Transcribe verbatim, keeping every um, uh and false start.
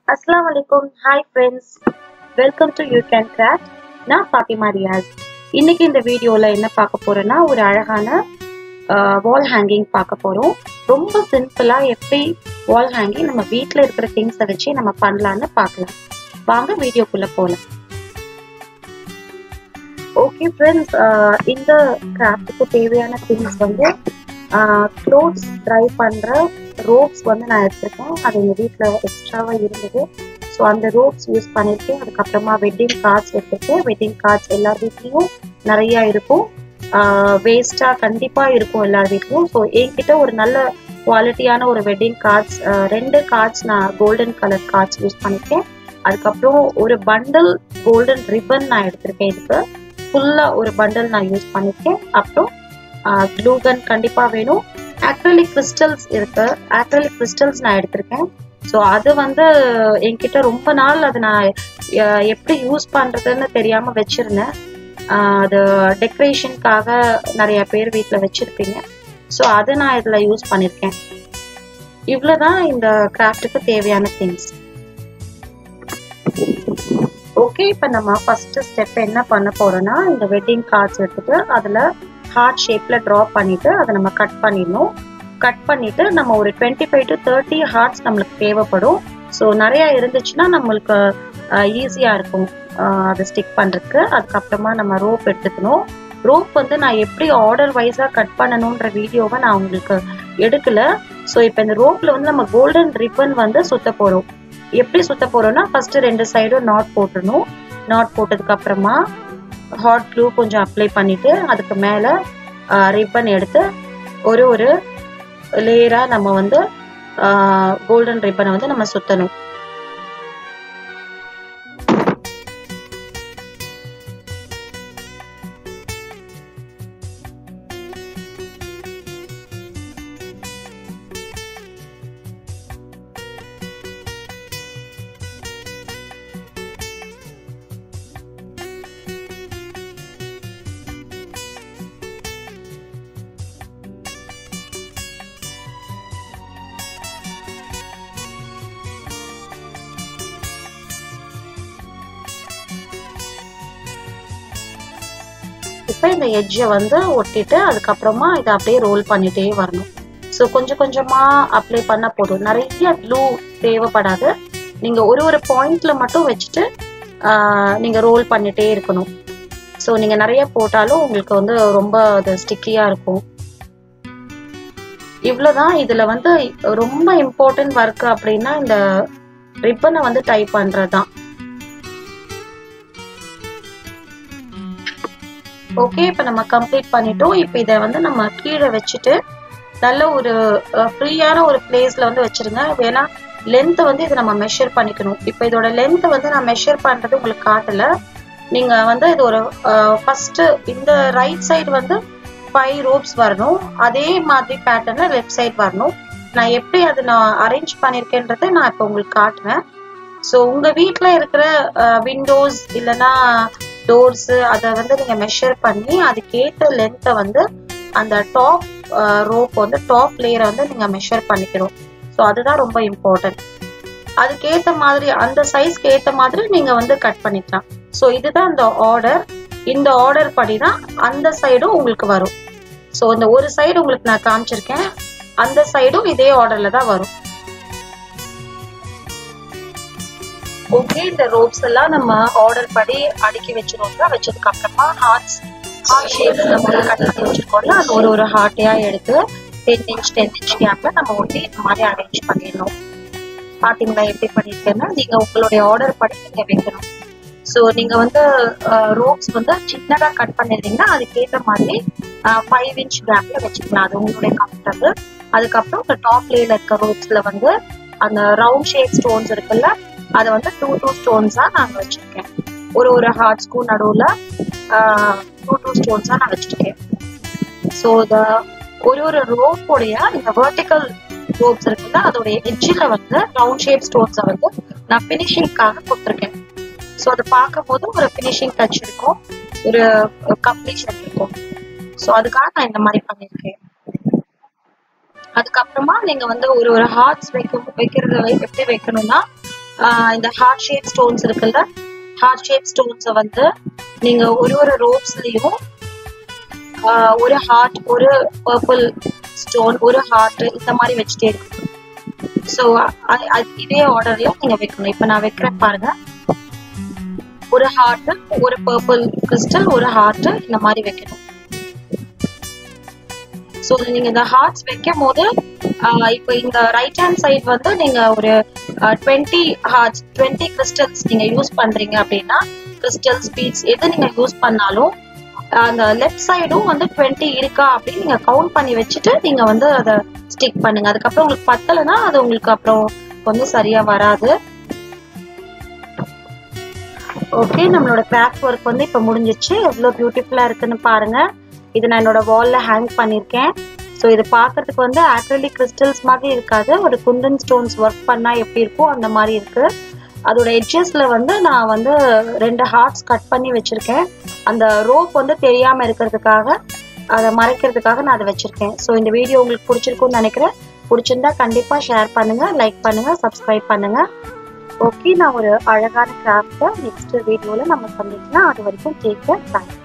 Assalamualaikum. Hi friends. Welcome to You Can Craft. நான் ஃபாத்திமா ரியாஸ். இன்னைக்கு இந்த வீடியோல என்ன பார்க்க போறேன்னா ஒரு அழகான வால் ஹேங்கிங் பார்க்க போறோம். ரொம்ப சிம்பிளா எப்படி வால் ஹேங்கிங் நம்ம வீட்ல இருக்கிற திங்ஸை வச்சு நம்ம பண்ணலாம்னு பார்க்கலாம். வாங்க வீடியோக்குள்ள போலாம். ஓகே ஃப்ரெண்ட்ஸ், இந்த கிராஃப்ட்டுக்கு தேவையான திங்ஸ் வந்து க்ளோத்ஸ் ட்ரை பண்ற ரோப்ஸ் வந்து நான் எடுத்திருக்கேன். அது எங்கள் வீட்டில் எக்ஸ்ட்ராவாக இருந்தது. ஸோ அந்த ரோப்ஸ் யூஸ் பண்ணியிருக்கேன். அதுக்கப்புறமா வெட்டிங் கார்ட்ஸ் எடுத்திருக்கேன். வெட்டிங் கார்ட்ஸ் எல்லார் வீட்லேயும் நிறையா இருக்கும், வேஸ்ட்டாக கண்டிப்பாக இருக்கும் எல்லார் வீட்லேயும். ஸோ என்கிட்ட ஒரு நல்ல குவாலிட்டியான ஒரு வெட்டிங் கார்ட்ஸ், ரெண்டு கார்ட்ஸ் நான் கோல்டன் கலர் கார்ட்ஸ் யூஸ் பண்ணியிருக்கேன். அதுக்கப்புறம் ஒரு பண்டல் கோல்டன் ரிப்பன் நான் எடுத்திருக்கேன். இதுக்கு ஃபுல்லாக ஒரு பண்டல் நான் யூஸ் பண்ணியிருக்கேன். அப்புறம் க்ளூ கன் கண்டிப்பாக வேணும். ஆக்ரிலிக் கிறிஸ்டல்ஸ் இருக்கு. ஆக்ரிலிக் கிறிஸ்டல்ஸ் நான் எடுத்திருக்கேன். ஸோ அது வந்து என்கிட்ட ரொம்ப நாள் அது நான் எப்படி யூஸ் பண்ணுறதுன்னு தெரியாமல் வச்சுருந்தேன். அது டெக்கரேஷனுக்காக நிறைய பேர் வீட்டில் வச்சுருப்பீங்க. ஸோ அதை நான் இதில் யூஸ் பண்ணியிருக்கேன். இவ்வளோதான் இந்த கிராஃப்ட்டுக்கு தேவையான திங்ஸ். ஓகே, இப்போ நம்ம ஃபஸ்ட்டு ஸ்டெப் என்ன பண்ண போகிறோன்னா, இந்த வெட்டிங் கார்ட்ஸ் எடுத்துகிட்டு அதில் ஹார்ட் ஷேப்பில் ட்ரா பண்ணிவிட்டு அதை நம்ம கட் பண்ணிடணும். கட் பண்ணிவிட்டு நம்ம ஒரு twenty five to thirty hearts நம்மளுக்கு தேவைப்படும். ஸோ நிறையா இருந்துச்சுன்னா நம்மளுக்கு ஈஸியாக இருக்கும் அதை ஸ்டிக் பண்ணுறதுக்கு. அதுக்கப்புறமா நம்ம ரோப் எடுத்துக்கணும். ரோப் வந்து நான் எப்படி ஆர்டர் வைஸாக கட் பண்ணணுன்ற வீடியோவை நான் உங்களுக்கு எடுக்கலை. ஸோ இப்போ இந்த ரோப்பில் வந்து நம்ம கோல்டன் ரிப்பன் வந்து சுற்ற போகிறோம். எப்படி சுற்ற போகிறோம்னா, ஃபஸ்ட்டு ரெண்டு சைடும் நாட் போட்டுடணும். நாட் போட்டதுக்கப்புறமா ஹாட் க்ளூ கொஞ்சம் அப்ளை பண்ணிவிட்டு அதுக்கு மேலே ரிப்பன் எடுத்து ஒரு ஒரு லேயராக நம்ம வந்து கோல்டன் ரிப்பனை வந்து நம்ம சுற்றணும். இப்போ இந்த எட்ஜை வந்து ஒட்டிட்டு அதுக்கப்புறமா இதை அப்படியே ரோல் பண்ணிட்டே வரணும். ஸோ கொஞ்சம் கொஞ்சமாக அப்ளை பண்ண போதும். நிறைய க்ளூ தேவைப்படாது. நீங்கள் ஒரு ஒரு பாயிண்ட்ல மட்டும் வச்சுட்டு நீங்கள் ரோல் பண்ணிட்டே இருக்கணும். ஸோ நீங்கள் நிறைய போட்டாலும் உங்களுக்கு வந்து ரொம்ப அது ஸ்டிக்கியாக இருக்கும். இவ்வளோதான். இதில் வந்து ரொம்ப இம்பார்ட்டன்ட் ஒர்க் அப்படின்னா இந்த ரிப்பனை வந்து டை பண்ணுறது தான். ஓகே, இப்போ நம்ம கம்ப்ளீட் பண்ணிட்டோம். இப்போ இதை வந்து நம்ம கீழே வச்சுட்டு நல்ல ஒரு ஃப்ரீயான ஒரு பிளேஸ்ல வந்து வச்சிருங்க. ஏன்னா லென்த்தை வந்து இதை நம்ம மெஷர் பண்ணிக்கணும். இப்போ இதோட லென்த்தை வந்து நான் மெஷர் பண்றது உங்களுக்கு காட்டல. நீங்க வந்து இது ஒரு ஃபர்ஸ்ட் இந்த ரைட் சைடு வந்து ஃபைவ் ரோப்ஸ் வரணும். அதே மாதிரி பேட்டர்ன்ல லெஃப்ட் சைடு வரணும். நான் எப்படி அதை நான் அரேஞ்ச் பண்ணிருக்கேன்றதை நான் இப்போ உங்களுக்கு காட்டுறேன். ஸோ உங்க வீட்டில் இருக்கிற விண்டோஸ் இல்லைன்னா டோர்ஸ் அதை வந்து நீங்க மெஷர் பண்ணி அதுக்கேற்ற லென்த்தை வந்து அந்த டாப் ரோப் வந்து டாப் லேயரை வந்து நீங்க மெஷர் பண்ணிக்கணும். ஸோ அதுதான் ரொம்ப இம்பார்ட்டன்ட். அதுக்கேற்ற மாதிரி அந்த சைஸ்க்கு ஏற்ற மாதிரி நீங்க வந்து கட் பண்ணிக்கலாம். ஸோ இதுதான் இந்த ஆர்டர். இந்த ஆர்டர் படி தான் அந்த சைடும் உங்களுக்கு வரும். ஸோ இந்த ஒரு சைடு உங்களுக்கு நான் காமிச்சிருக்கேன், அந்த சைடும் இதே ஆர்டர்ல தான் வரும். ஓகே, இந்த ரோப்ஸ் எல்லாம் நம்ம ஆர்டர் படி அடுக்கி வச்சிருக்கோம்ல. வச்சதுக்கு அப்புறமா ஹார்ட்ஸ் ஹார்ட் ஷேப்ஸ் நம்ம கட் பண்ணி வச்சிருக்கோம்ல, அது ஒரு ஒரு ஹார்ட்டையா எடுத்து டென் இன்ச் டென் இன்ச் கேப்ல நம்ம ஒட்டி இந்த மாதிரி அரேஞ்ச் பண்ணிடணும். பாத்தீங்களா எப்படி பண்ணிருக்கேன்னா, நீங்க உங்களுடைய ஆர்டர் படி நீங்க வைக்கணும். ஸோ நீங்க வந்து ரோப்ஸ் வந்து சின்னதா கட் பண்ணிருந்தீங்கன்னா அதுக்கேற்ற மாதிரி ஃபைவ் இன்ச் கேப்ல வச்சுக்கலாம். அது உங்களுடைய கம்ஃபர்டபுள். அதுக்கப்புறம் இந்த டாப் லேயர்ல இருக்க ரோப்ஸ்ல வந்து அந்த ரவுண்ட் ஷேப் ஸ்டோன்ஸ் இருக்குல்ல, அதை வந்து டூ டூ ஸ்டோன்ஸா நான் வச்சிருக்கேன். ஒரு ஒரு ஹார்ட்ஸ்க்கும் நடுவுல டூ டூ ஸ்டோன்ஸா நான் வச்சிருக்கேன். ஸோ இந்த ஒரு ஒரு ரோப்போடைய இந்த வெர்டிக்கல் ரோப்ஸ் இருக்குல்ல, அதோடைய எட்ஜில் வந்து ரவுண்ட் ஷேப் ஸ்டோன்ஸை வந்து நான் ஃபினிஷிங்காக கொடுத்துருக்கேன். ஸோ அதை பார்க்கும் போது ஒரு ஃபினிஷிங் டச் இருக்கும், ஒரு கம்ப்ளீஷன் இருக்கும். ஸோ அதுக்காக நான் இந்த மாதிரி பண்ணியிருக்கேன். அதுக்கப்புறமா நீங்க வந்து ஒரு ஒரு ஹார்ட்ஸ் வைக்க வைக்கிறது எப்படி வைக்கணும்னா இந்த ஹார்ட் ஷேப் ஸ்டோன்ஸ் இருக்குல்ல, ஹார்ட் ஷேப் ஸ்டோன்ஸை வந்து நீங்க ஒரு ஒரு ரோப்ஸ்லயும் ஒரு ஹார்ட், ஒரு பர்பிள் ஸ்டோன், ஒரு ஹார்ட் இந்த மாதிரி வச்சுட்டே இருக்கு. ஸோ இதே ஆர்டர்ல நீங்க வைக்கணும். இப்ப நான் வைக்கிறேன் பாருங்க. ஒரு ஹார்ட், ஒரு பர்பிள் கிறிஸ்டல், ஒரு ஹார்ட் இந்த மாதிரி வைக்கணும். ஸோ நீங்க இந்த ஹார்ட்ஸ் வைக்கும் போது இப்போ இந்த ரைட் ஹேண்ட் சைட் வந்து நீங்க ஒரு டுவெண்ட்டி ஹார்ட்ஸ் டுவெண்ட்டி கிறிஸ்டல்ஸ் நீங்க யூஸ் பண்றீங்க அப்படின்னா, கிறிஸ்டல்ஸ் பீட்ஸ் எது நீங்க யூஸ் பண்ணாலும் அந்த லெஃப்ட் சைடும் வந்து டுவெண்ட்டி இருக்கா அப்படின்னு நீங்க கவுண்ட் பண்ணி வச்சுட்டு நீங்க வந்து அதை ஸ்டிக் பண்ணுங்க. அதுக்கப்புறம் உங்களுக்கு பத்தலைன்னா அது உங்களுக்கு அப்புறம் வந்து சரியா வராது. ஓகே, நம்மளோட கிராஃப்ட் ஒர்க் வந்து இப்போ முடிஞ்சிச்சு. எவ்வளோ பியூட்டிஃபுல்லா இருக்குன்னு பாருங்க. இது நான் என்னோட வால்ல ஹேங் பண்ணியிருக்கேன். ஸோ இது பார்க்கறதுக்கு வந்து ஆக்ரிலிக் கிறிஸ்டல்ஸ் மாதிரி இருக்காது, ஒரு குந்தன் ஸ்டோன்ஸ் ஒர்க் பண்ணா எப்படி இருக்கும் அந்த மாதிரி இருக்கு. அதோட எட்ஜஸ்ல வந்து நான் வந்து ரெண்டு ஹார்ட்ஸ் கட் பண்ணி வச்சிருக்கேன். அந்த ரோப் வந்து தெரியாம இருக்கிறதுக்காக, அதை மறைக்கிறதுக்காக நான் அதை வச்சிருக்கேன். ஸோ இந்த வீடியோ உங்களுக்கு பிடிச்சிருக்கும்னு நினைக்கிறேன். பிடிச்சிருந்தா கண்டிப்பா ஷேர் பண்ணுங்க, லைக் பண்ணுங்க, சப்ஸ்கிரைப் பண்ணுங்க. ஓகே, நான் ஒரு அழகான கிராஃப்ட் நெக்ஸ்ட் வீடியோல நம்ம சந்திக்கலாம். அது வரைக்கும் டேக் கேர், பாய்.